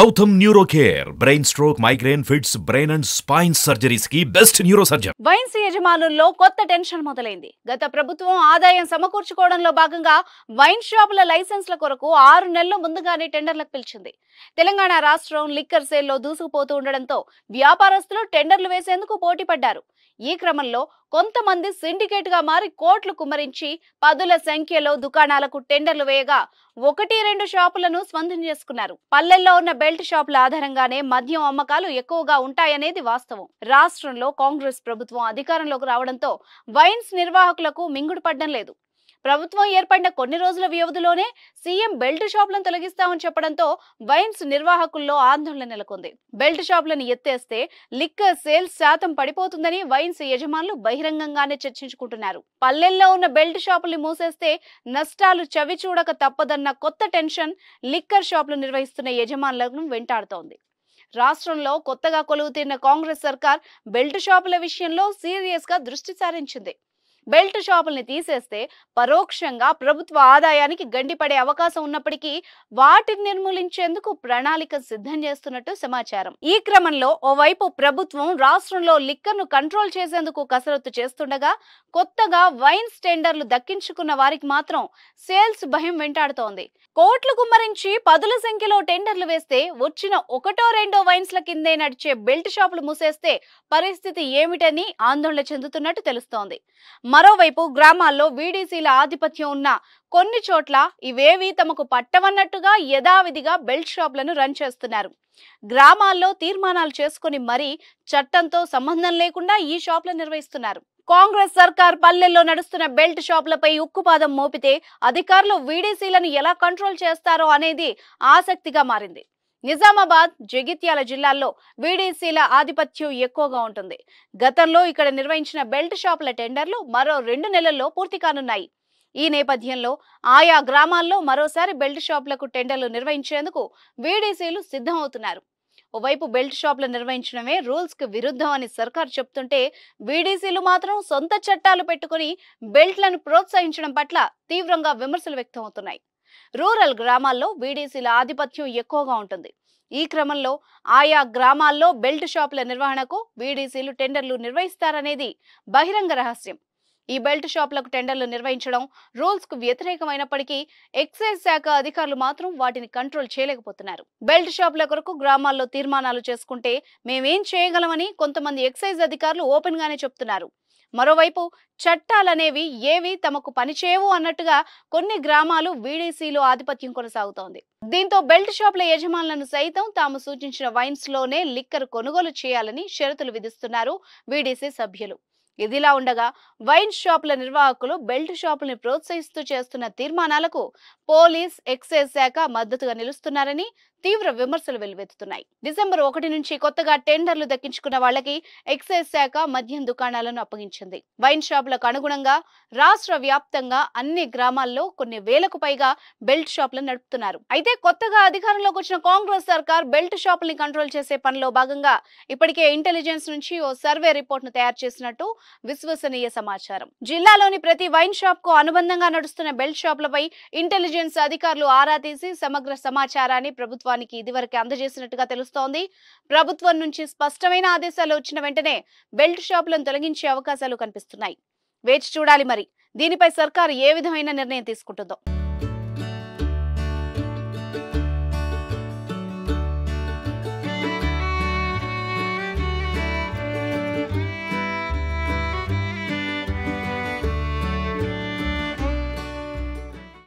Gautam neuro care brain stroke migraine fits brain and spine surgeries కి best neuro surgeon. Wines యజమానుల్లో కొత్త tension మొదలైంది. గత ప్రభుత్వం ఆదాయం సమకూర్చుకోవడంలో భాగంగా వైన్ షాపుల లైసెన్స్ల కొరకు 6 నెలల ముందుగానే టెండర్లకు పిలిచింది. తెలంగాణ రాష్ట్రం లిక్కర్ సేల్లో దూసుకుపోతూ ఉండడంతో వ్యాపారస్తులు టెండర్లు వేసేందుకు పోటీ పడ్డారు. ఈ క్రమంలో కొంతమంది సిండికేట్ గా మారి కోట్లు కుమ్మరించి పదుల సంఖ్యలో దుకాణాలకు టెండర్లు వేయగా 1-2 షాపులను స్వంతం చేసుకున్నారు. పల్లెల్లో ఉన్న బెల్ట్ షాపుల ఆధారంగానే మద్యం అమ్మకాలు ఎక్కువగా ఉంటాయనేది వాస్తవం. రాష్ట్రంలో కాంగ్రెస్ ప్రభుత్వం అధికారంలోకి రావడంతో వైన్స్ నిర్వాహకులకు మింగుడు పడ్డం లేదు. ప్రభుత్వం ఏర్పడిన కొన్ని రోజుల వ్యవధిలోనే సీఎం బెల్ట్ షాపులను తొలగిస్తామని చెప్పడంతో వైన్స్ నిర్వాహకుల్లో ఆందోళన నెలకొంది. బెల్ట్ షాపులను ఎత్తేస్తే లిక్కర్ సేల్స్ శాతం పడిపోతుందని వైన్స్ యజమానులు బహిరంగంగానే చర్చించుకుంటున్నారు. పల్లెల్లో ఉన్న బెల్ట్ షాపుల్ని మూసేస్తే నష్టాలు చవి చూడక తప్పదన్న కొత్త టెన్షన్ లిక్కర్ షాపులు నిర్వహిస్తున్న యజమానులను వెంటాడుతోంది. రాష్ట్రంలో కొత్తగా కొలువుతీరిన కాంగ్రెస్ సర్కార్ బెల్ట్ షాపుల విషయంలో సీరియస్ గా దృష్టి సారించింది. బెల్ట్ షాపుల్ని తీసేస్తే పరోక్షంగా ప్రభుత్వ ఆదాయానికి గండిపడే అవకాశం ఉన్నప్పటికీ వాటిని నిర్మూలించేందుకు ప్రణాళిక సిద్ధం చేస్తున్నట్టు సమాచారం. ఈ క్రమంలో ఓవైపు ప్రభుత్వం రాష్ట్రంలో లిక్కర్ను కంట్రోల్ చేసేందుకు కసరత్తు చేస్తుండగా కొత్తగా వైన్స్ టెండర్లు దక్కించుకున్న వారికి మాత్రం సేల్స్ భయం వెంటాడుతోంది. కోట్లు కుమ్మరించి పదుల సంఖ్యలో టెండర్లు వేస్తే వచ్చిన 1-2 వైన్స్ల కిందే నడిచే బెల్ట్ షాపులు మూసేస్తే పరిస్థితి ఏమిటని ఆందోళన చెందుతున్నట్టు తెలుస్తోంది. మరోవైపు గ్రామాల్లో వీడీసీల ఆధిపత్యం ఉన్న కొన్ని చోట్ల ఇవేవి తమకు పట్టవన్నట్టుగా యథావిధిగా బెల్ట్ షాపులను రన్ చేస్తున్నారు. గ్రామాల్లో తీర్మానాలు చేసుకుని మరీ చట్టంతో సంబంధం లేకుండా ఈ షాపులను నిర్వహిస్తున్నారు. కాంగ్రెస్ సర్కార్ పల్లెల్లో నడుస్తున్న బెల్ట్ షాపులపై ఉక్కుపాదం మోపితే అధికారులు వీడీసీలను ఎలా కంట్రోల్ చేస్తారో అనేది ఆసక్తిగా మారింది. నిజామాబాద్, జగిత్యాల జిల్లాల్లో వీడీసీల ఆధిపత్యం ఎక్కువగా ఉంటుంది. గతంలో ఇక్కడ నిర్వహించిన బెల్ట్ షాపుల టెండర్లు మరో 2 నెలల్లో పూర్తి కానున్నాయి. ఈ నేపథ్యంలో ఆయా గ్రామాల్లో మరోసారి బెల్ట్ షాపులకు టెండర్లు నిర్వహించేందుకు వీడీసీలు సిద్ధం అవుతున్నారు. ఓవైపు బెల్ట్ షాపులు నిర్వహించడమే రూల్స్ కు విరుద్ధం అని సర్కార్ చెప్తుంటే వీడీసీలు మాత్రం సొంత చట్టాలు పెట్టుకుని బెల్ట్లను ప్రోత్సహించడం పట్ల తీవ్రంగా విమర్శలు వ్యక్తమవుతున్నాయి. రూరల్ గ్రామాల్లో వీడీసీల ఆధిపత్యం ఎక్కువగా ఉంటుంది. ఈ క్రమంలో ఆయా గ్రామాల్లో బెల్ట్ షాపుల నిర్వహణకు వీడీసీలు టెండర్లు నిర్వహిస్తారనేది బహిరంగ రహస్యం. ఈ బెల్ట్ షాపులకు టెండర్లు నిర్వహించడం రూల్స్ కు వ్యతిరేకమైనప్పటికీ ఎక్సైజ్ శాఖ అధికారులు మాత్రం వాటిని కంట్రోల్ చేయలేకపోతున్నారు. బెల్ట్ షాపుల కొరకు గ్రామాల్లో తీర్మానాలు చేసుకుంటే మేమేం చేయగలమని కొంతమంది ఎక్సైజ్ అధికారులు ఓపెన్ గానే చెప్తున్నారు. మరోవైపు చట్టాలనేవి ఏవి తమకు పనిచేయవు అన్నట్టుగా కొన్ని గ్రామాలు వీడీసీలో ఆధిపత్యం కొనసాగుతోంది. దీంతో బెల్ట్ షాపుల యజమానులను సైతం తాము సూచించిన వైన్స్ లోనే లిక్కర్ కొనుగోలు చేయాలని షరతులు విధిస్తున్నారు వీడీసీ సభ్యులు. ఇదిలా ఉండగా వైన్ షాపుల నిర్వాహకులు బెల్ట్ షాపుల్ని ప్రోత్సహిస్తూ చేస్తున్న తీర్మానాలకు పోలీస్, ఎక్సైజ్ శాఖ మద్దతుగా నిలుస్తున్నారని తీవ్ర విమర్శలు వెల్లువెత్తుతున్నాయి. డిసెంబర్ 1 నుంచి కొత్తగా టెండర్లు దక్కించుకున్న వాళ్లకి ఎక్సైజ్ శాఖ మద్యం దుకాణాలను అప్పగించింది. వైన్ షాపులకు అనుగుణంగా రాష్ట్ర వ్యాప్తంగా అన్ని గ్రామాల్లో కొన్ని వేలకు పైగా బెల్ట్ షాపులను నడుపుతున్నారు. అయితే కొత్తగా అధికారంలోకి వచ్చిన కాంగ్రెస్ సర్కార్ బెల్ట్ షాపుల్ని కంట్రోల్ చేసే పనిలో భాగంగా ఇప్పటికే ఇంటెలిజెన్స్ నుంచి ఓ సర్వే రిపోర్ట్ ను తయారు చేసినట్టు విశ్వసనీయ సమాచారం. జిల్లాలోని ప్రతి వైన్ షాప్ కు అనుబంధంగా నడుస్తున్న బెల్ట్ షాపులపై ఇంటెలిజెన్స్ అధికారులు ఆరా తీసి సమగ్ర సమాచారాన్ని ప్రభుత్వానికి ఇదివరకే అందజేసినట్టుగా తెలుస్తోంది. ప్రభుత్వం నుంచి స్పష్టమైన ఆదేశాలు వచ్చిన వెంటనే బెల్ట్ షాపులను తొలగించే అవకాశాలు కనిపిస్తున్నాయి. వేచి చూడాలి మరి దీనిపై సర్కారు ఏ విధమైన నిర్ణయం తీసుకుంటుందో.